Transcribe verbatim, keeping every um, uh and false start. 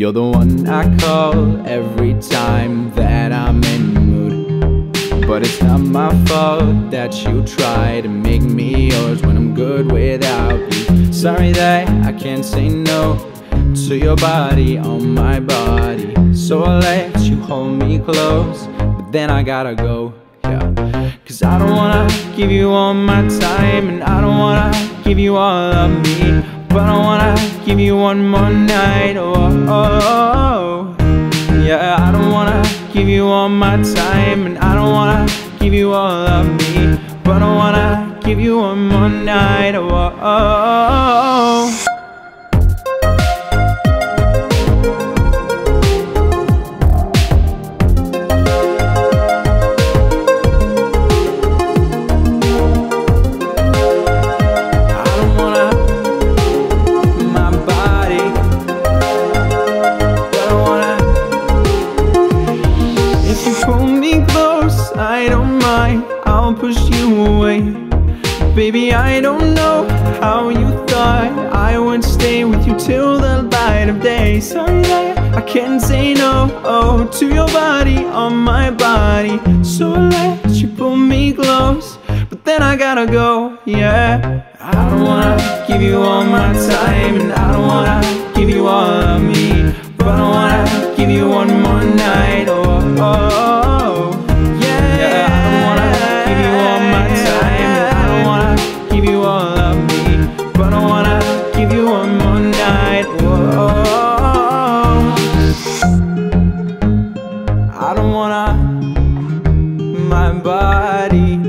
You're the one I call every time that I'm in the mood. But it's not my fault that you try to make me yours when I'm good without you. Sorry that I can't say no to your body on my body, so I let you hold me close, but then I gotta go, yeah. Cause I don't wanna give you all my time, and I don't wanna give you all of me, but I wanna give you one more night, oh, oh, oh, oh. Yeah, I don't wanna give you all my time, and I don't wanna give you all of me, but I wanna give you one more night, oh, oh, oh, oh. I don't mind, I'll push you away. Baby, I don't know how you thought I would stay with you till the light of day. Sorry that I can't say no, oh, to your body on my body, so I let you pull me close, but then I gotta go, yeah. I don't wanna give you all my time, and I don't wanna give you all of me, but I wanna give you one more night, oh, oh, oh. But I wanna give you one more night, whoa. I don't wanna, my body